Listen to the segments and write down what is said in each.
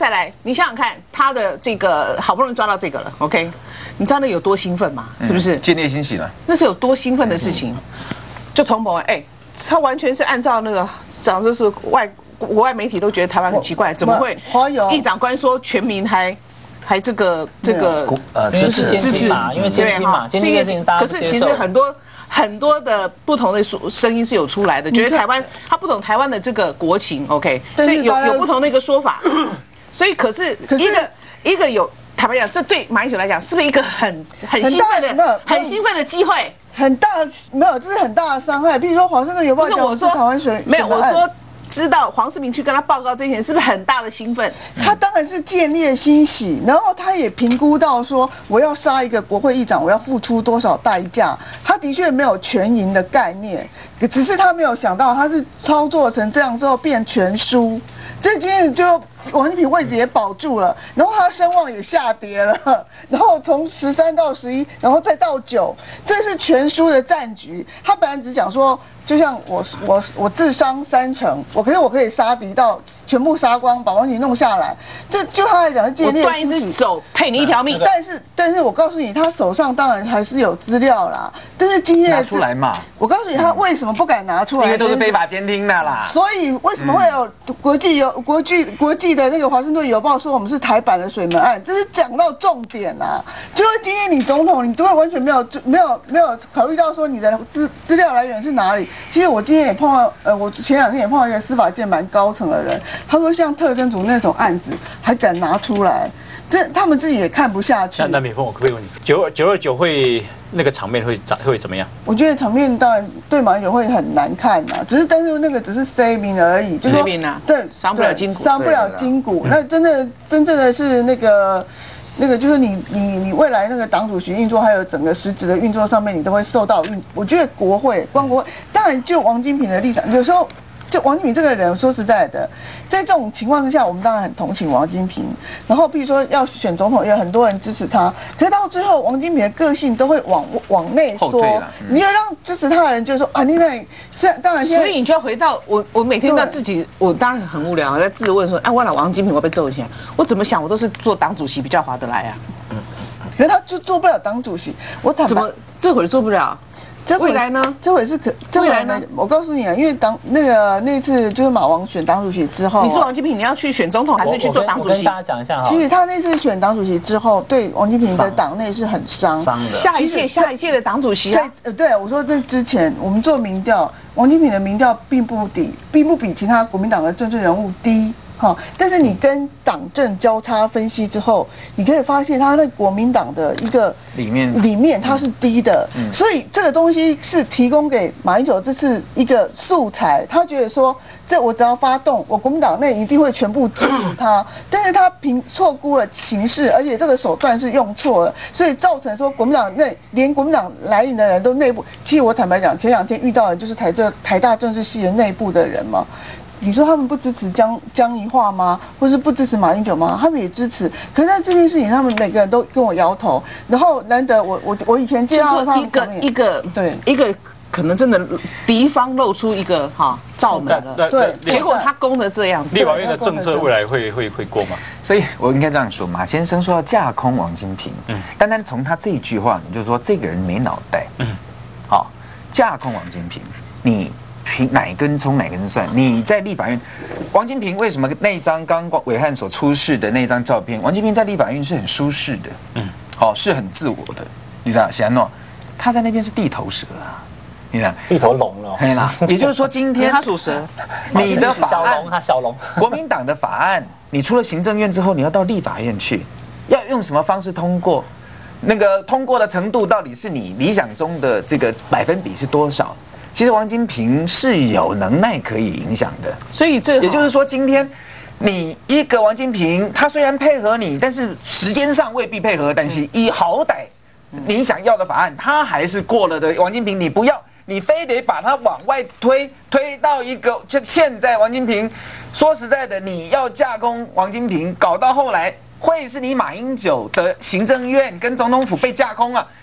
再来，你想想看，他的这个好不容易抓到这个了 ，OK， 你知道那有多兴奋吗？是不是？ 见猎欣喜了， 那是有多兴奋的事情。就从某他完全是按照那个讲，就是国外媒体都觉得台湾很奇怪，怎么会议长官说全民还这个支持嘛，因为监听嘛，监听的事情大家可是其实很多的不同的声音是有出来的，觉得台湾他不懂台湾的这个国情 ，OK， 所以有不同的一个说法。所以可是一个有坦白讲，这对马英九来讲是不是一个很兴奋的机会？ 很大没有，这是很大的伤害。比如说《华盛顿邮报》讲我是台湾选没有，我说知道黄世明去跟他报告这件事，是不是很大的兴奋？ 他当然是见猎欣喜，然后他也评估到说，我要杀一个国会议长，我要付出多少代价。他的确没有全赢的概念，只是他没有想到他是操作成这样之后变全输。这今天就王金平位置也保住了，然后他声望也下跌了，然后从13到11，然后再到9，这是全输的战局。他本来只讲说，就像我自伤3成，可是我可以杀敌到全部杀光，把王金平弄下来。这就他来讲是见猎欣喜， 我断一只手配你一条命。 但是我告诉你，他手上当然还是有资料啦。但是今天拿出来嘛， 我告诉你，他为什么不敢拿出来？ 因为都是非法监听的啦。 所以为什么会有国际的那个《华盛顿邮报》说我们是台版的水门案？这是讲到重点啦。就是今天你总统，你都会完全没有考虑到说你的资料来源是哪里。其实我今天也碰到，我前2天也碰到一个司法界蛮高层的人，他说像特侦组那种案子还敢拿出来，他们自己也看不下去。 那美凤，我可不可以问你，929会那个场面会怎么样？ 我觉得场面当然对马英九会很难看呐，但是那个只是 saving 而已，就是说对伤不了筋骨， 伤不了筋骨。那真正的是那个就是你未来那个党主席运作，还有整个实质的运作上面，你都会受到我觉得国会，当然就王金平的立场，有时候。就王金平这个人，说实在的，在这种情况之下，我们当然很同情王金平。然后，譬如说要选总统，也有很多人支持他。可是到最后，王金平的个性都会往内缩。你要让支持他的人就说啊，你那当然现在， 所以你就要回到我每天到自己，我当然很无聊，在自问说，哎，我老王金平我被揍一下，我怎么想我都是做党主席比较划得来啊。 可是他就做不了党主席，我坦白， 怎么这会做不了？未来呢？ 这回是未来呢？我告诉你啊，因为那次就是马王选党主席之后， 你是王金平，你要去选总统还是去做党主席？ 我跟大家讲一下哈。 其实他那次选党主席之后，对王金平的党内是很伤的。 下一届的党主席啊， 对我说那之前我们做民调，王金平的民调并不比其他国民党的政治人物低。但是你跟党政交叉分析之后，你可以发现他那国民党的一个里面它是低的，所以这个东西是提供给马英九这次一个素材。他觉得说，这我只要发动，我国民党内一定会全部支持他，但是他错估了形势，而且这个手段是用错了，所以造成说国民党内连国民党来临的人都内部。其实我坦白讲，前2天遇到的就是台大政治系的内部的人嘛。你说他们不支持江宜桦吗？或是不支持马英九吗？他们也支持。可是在这件事情，他们每个人都跟我摇头。然后难得我以前见到他们一个可能真的敌方露出一个罩门了，对，结果他攻的这样子。 立法院的政策未来会过吗？ 所以我应该这样说，马先生说要架空王金平，单从他这一句话，你就说这个人没脑袋，好，架空王金平，你。哪根葱哪根蒜？你在立法院，王金平为什么那一张刚暐瀚所出示的那张照片，王金平在立法院是很舒适的，是很自我的，你知道？显诺他在那边是地头蛇啊，你知道？ 地头龙了， 对啦。也就是说，今天他属蛇， 你的法案， 他小龙， 国民党的法案，你出了行政院之后，你要到立法院去，要用什么方式通过？那个通过的程度到底是你理想中的这个百分比是多少？其实王金平是有能耐可以影响的， 所以也就是说，今天你一个王金平，他虽然配合你，但是时间上未必配合，但是以好歹你想要的法案，他还是过了的。王金平，你不要，你非得把他往外推到一个，就现在王金平，说实在的，你要架空王金平，搞到后来会是你马英九的行政院跟总统府被架空了。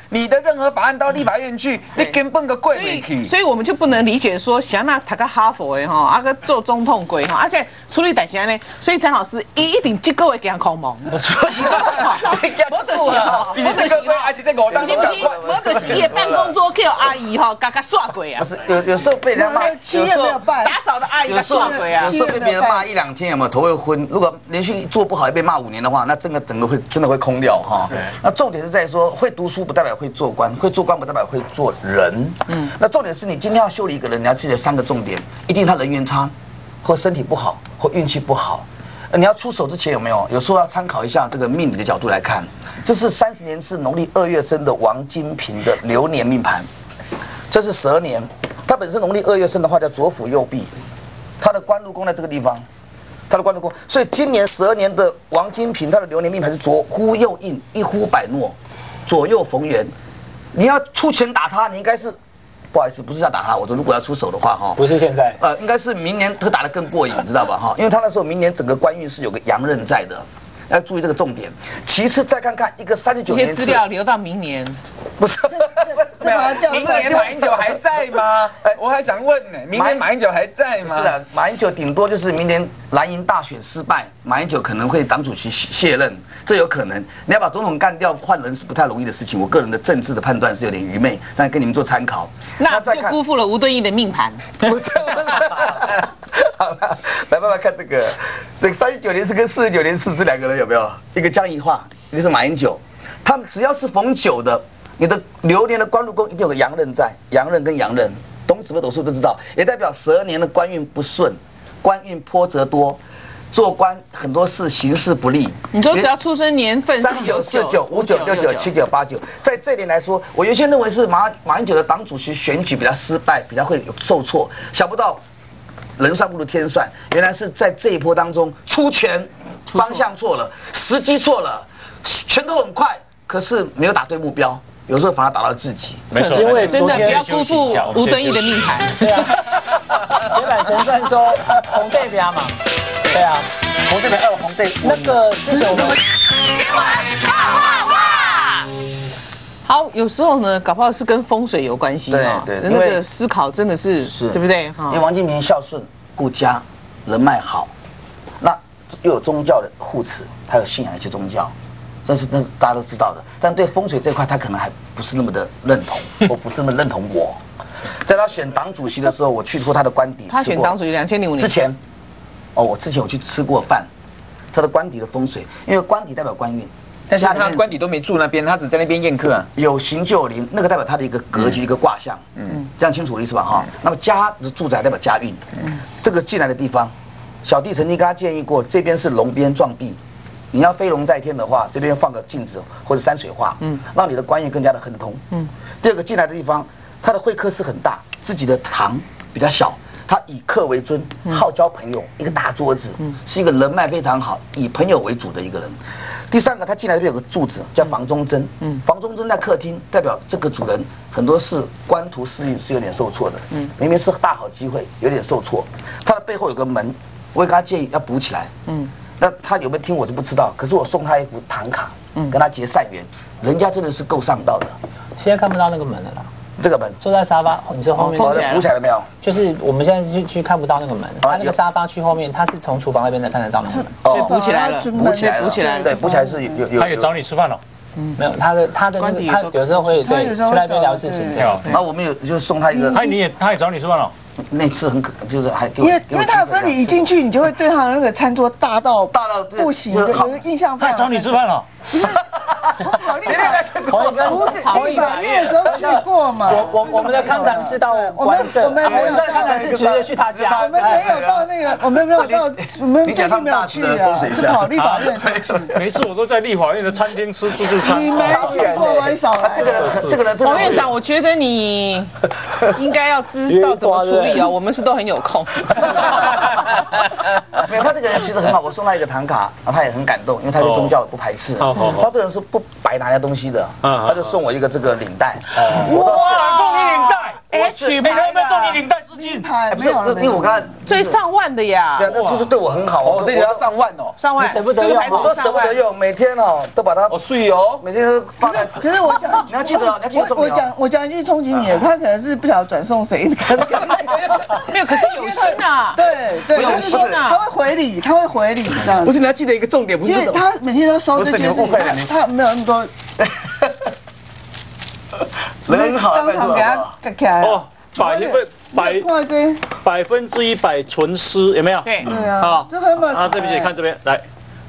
你的任何法案到立法院去，你根本个跪没去。 所以我们就不能理解说，想那读个哈佛的哈，啊个做总统鬼哈，而且处理代志呢，所以张老师一定这个会给人空蒙。我就是哈， 你这个会还是在我当中的， 我就是伊的办公桌叫阿姨哈，嘎嘎刷鬼啊。 不是有时候被人骂， 七月没有办， 打扫的阿姨嘎刷鬼啊。 有时候被别人骂1-2天，有没有头会昏？如果连续做不好，也被骂5年的话，那整个会真的会空掉哈。那重点是在说，会读书不代表会做官，会做官不代表会做人。那重点是你今天要修理一个人，你要记得3个重点：一定他人缘差，或身体不好，或运气不好。你要出手之前有没有？有时候要参考一下这个命理的角度来看。这是30年是农历2月生的王金平的流年命盘，这是12年。他本身农历2月生的话叫左辅右弼，他的官禄宫在这个地方。他的官禄宫，所以今年12年的王金平，他的流年命盘是左忽右印，一忽百诺，左右逢源。你要出拳打他，你应该是，不好意思，不是要打他。我说如果要出手的话，哈， 不是现在， 应该是明年会打得更过瘾，知道吧？哈，因为他那时候明年整个官运是有个阳刃在的，要注意这个重点。其次再看看一个39年次， 这些资料留到明年。 不是， 明年马英九还在吗？我还想问呢，明年马英九还在吗？ 是的，马英九顶多就是明年蓝营大选失败，马英九可能会党主席卸任，这有可能。你要把总统干掉换人是不太容易的事情，我个人的政治的判断是有点愚昧，但跟你们做参考。 那就辜负了吴敦义的命盘。 不是，好了，来慢慢看这个39年是跟49年是这2个人有没有？一个江宜桦，一个是马英九，他们只要是逢9的。你的流年的官禄宫一定有个阳刃在，阳刃跟阳刃，懂紫微斗数都知道，也代表12年的官运不顺，官运波折多，做官很多事行事不利。 你说只要出生年份 39、49、59、69、79、89，在这一点来说，我原先认为是马英九的党主席选举比较失败，比较会有受挫，想不到人算不如天算，原来是在这一波当中出拳方向错了，时机错了，拳头很快，可是没有打对目标。有时候反而打到自己， 没错， 因为真的不要辜负吴敦义的命盘。 对啊，铁板神算说红代表嘛，对啊， 红代表要红代， 那个之前我们新闻哇！好，有时候呢，搞不好是跟风水有关系哈。 对， 那个思考真的是对不对？ 因为王金平孝顺、顾家、人脉好，那又有宗教的护持，他有信仰一些宗教。那是大家都知道的，但对风水这块他可能还不是那么的认同，或不是那么认同我。在他选党主席的时候，我去过他的官邸。 他选党主席2005年之前，我之前去吃过饭，他的官邸的风水，因为官邸代表官运， 但是他官邸都没住那边，他只在那边宴客啊。 有行就有灵，那个代表他的一个格局、一个卦象，这样清楚的意思吧？哈。那么家的住宅代表家运，这个进来的地方，小弟曾经跟他建议过，这边是龙边撞壁。你要飞龙在天的话，这边放个镜子或者山水画，让你的官运更加的亨通。第二个进来的地方，他的会客室很大，自己的堂比较小，他以客为尊，好交朋友，一个大桌子，是一个人脉非常好，以朋友为主的一个人。第三个，他进来这边有个柱子叫房中针，房中针在客厅，代表这个主人很多事官途事运是有点受挫的，明明是大好机会，有点受挫。他的背后有个门，我也跟他建议要补起来。那他有没有听我是不知道，可是我送他一幅唐卡，跟他结善缘，人家真的是够上道的。 现在看不到那个门了啦。 这个门坐在沙发，你说后面补起来了没有？ 就是我们现在去看不到那个门，他那个沙发去后面，他是从厨房那边才看得到那个门。 是补起来了， 补起来了， 补起来了。 对，补起来是有。 他也找你吃饭了。 没有，他的那个他有时候会对去那边聊事情。 然后我们就送他一个。 他也找你吃饭了。 那次就是还给我， 因为他有跟你一进去，你就会对他的那个餐桌大到不行的，有个印象派。 他找你吃饭了。 不是立法院的时候去过嘛？ 我们的康堂是到官舍，我们的康堂是直接去他家。 我们没有到那个，我们没有到，我们最近没有去啊，是跑立法院才去。 每次我都在立法院的餐厅吃自助餐。 你没去过吗？你少来。 这个人， 王院长，我觉得你应该要知道怎么处理哦。我们是都很有空。 没有，他这个人其实很好，我送他一个唐卡，他也很感动，因为他对宗教不排斥。他这个人是不白拿来东西的，他就送我一个这个领带。 哇，送你领带！每个人都送你领带是金牌不是，因为我刚才最上万的呀对，啊，那就是对我很好哦，这个要上万哦， 上万， 舍不得这个牌子我都舍不得用，每天都把它哦，税哦， 每天都放在。 可是我讲， 你要记得哦，你要记得重点哦。 我讲一句冲击你的，他可能是不晓得转送谁，可能没有，可是有心啊， 对对， 有就是说心啊他会回礼，他会回礼这样子。 不是，你要记得一个重点，不是因为他每天都收这些事情，他没有那么多， 人很好， 当场给他盖起来。 哦，100%纯丝有没有？ 对， 对啊，这很猛啊，对不起，看这边来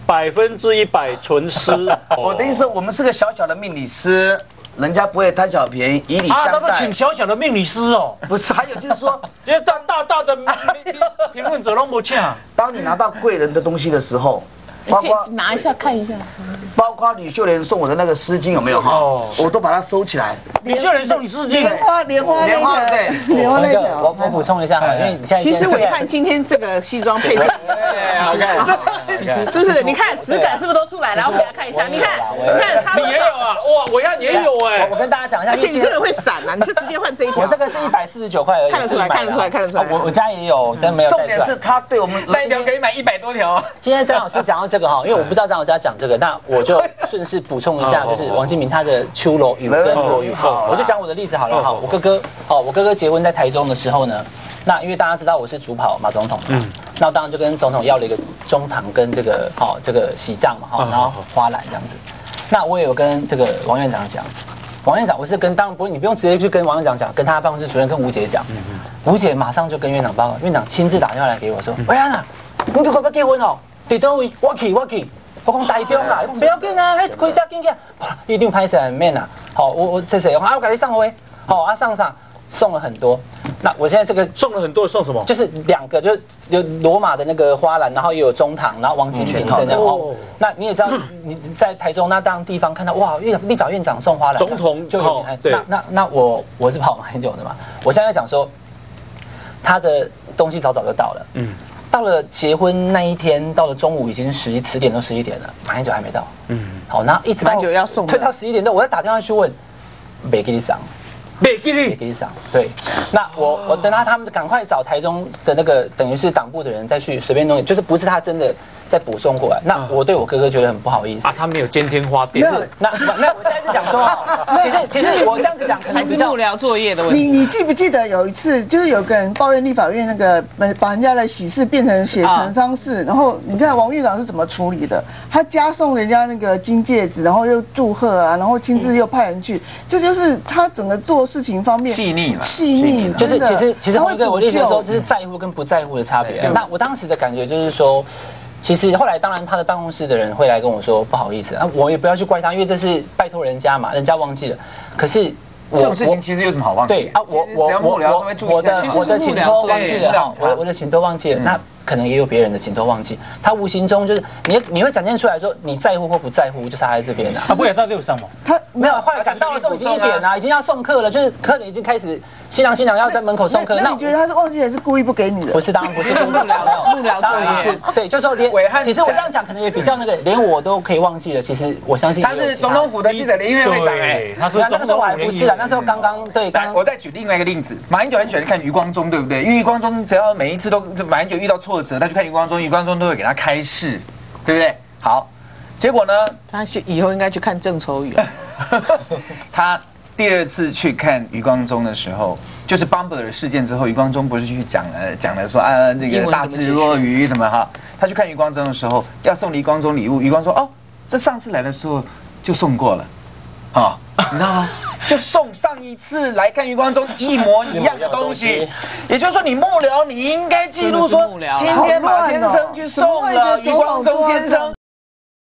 ，100%纯丝。 我的意思，我们是个小小的命理师，人家不会贪小便宜，以礼啊，他相待们请。小小的命理师哦， 不是，还有就是说， 这些大的评论者都不请。 当你拿到贵人的东西的时候，包括拿一下看一下， 包括吕秀莲送我的那个丝巾有没有哈？我都把它收起来。 李秀莲送你丝巾， 莲花那个， 对， 莲花那个， 我补充一下哈，因为你现在其实我一看今天这个西装配置，是不是？你看质感是不是都出来了？我给大家看一下，你看， 你也有啊？哇，我看也有哎。 我跟大家讲一下， 而且你这个会闪啊，你就直接换这一条。 我这个是149块而已， 看得出来，看得出来，看得出来。 我家也有，但没有带出来。 重点是他对我们带一条可以买100多条。 今天张老师讲到这个哈，因为我不知道张老师要讲这个，那我就顺势补充一下，就是王金明他的秋罗雨跟罗雨后，我就讲我的例子好了。好，我哥哥结婚在台中的时候呢，那因为大家知道我是主跑马总统嘛，那当然就跟总统要了一个中堂跟这个这个喜帐嘛然后花篮这样子。那我也有跟这个王院长讲，王院长我是跟当然不，你不用直接去跟王院长讲，跟他办公室主任跟吴姐讲，吴姐马上就跟院长报告，院长亲自打电话来给我说，喂安娜，你哥哥要结婚哦，在倒位？我去。我讲台中啦，不要紧啊，迄开车紧起，一定拍摄很面啊。好，我谢谢，我给你上回，好上送了很多。那我现在这个送了很多，送什么？ 就是2个，就是有罗马的那个花篮，然后也有中堂，然后王金平这样。哦，那你也知道你在台中那当地方看到哇，立法院长送花篮， 总统就有对。那我是跑很久的嘛，我现在讲说他的东西早就到了，到了结婚那一天，到了中午已经10点都11点了，马英九还没到。好，然后一直到马英九要送， 推到11点多，我再打电话去问，没给你上， 没给你上。对，那我等他们赶快找台中的那个等于是党部的人再去随便弄，就是不是他真的再补送过来。那我对我哥哥觉得很不好意思啊，他没有监天花店。 那没有，我现在是讲说，其实我这样子讲可能还是幕僚作业的问题。 你记不记得有一次，就是有个人抱怨立法院那个把人家的喜事变成写成丧事，然后你看王院长是怎么处理的？他加送人家那个金戒指，然后又祝贺啊，然后亲自又派人去，这就是他整个做事情方面细腻了， 细腻。 就是其实辉哥，我的意思是说，就是在乎跟不在乎的差别。那我当时的感觉就是说。其实后来当然他的办公室的人会来跟我说不好意思啊，我也不要去怪他，因为这是拜托人家嘛，人家忘记了。可是这种事情其实有什么好忘记？ 对啊，我的请托忘记了，我的请托忘记了，那可能也有别人的请托忘记，他无形中就是你会展现出来说你在乎或不在乎，就差在这边啊。 他不也到6上吗？ 他没有，后来赶到的时候已经1点了，已经要送客了，就是客人已经开始新郎新娘要在门口送客。 那你觉得他是忘记还是故意不给你的？ 不是，当然不是幕僚作业，对，就是说连其实我这样讲可能也比较那个，连我都可以忘记了。其实我相信他是总统府的记者联谊会会长哎， 他是那个时候我还不是啊，那时候刚刚对。 我再举另外一个例子，马英九很喜欢看余光中，对不对？因为余光中只要每一次都马英九遇到挫折，他去看余光中，余光中都会给他开示，对不对？好，结果呢， 他以后应该去看郑愁予。 他第2次去看余光中的时候，就是 Bumblr 事件之后，余光中不是去讲了说这个大智若愚什么哈？他去看余光中的时候，要送余光中礼物，余光说哦，这上次来的时候就送过了，你知道吗？就送上一次来看余光中一模一样的东西，也就是说，你幕僚你应该记录说，今天马先生去送了余光中先生。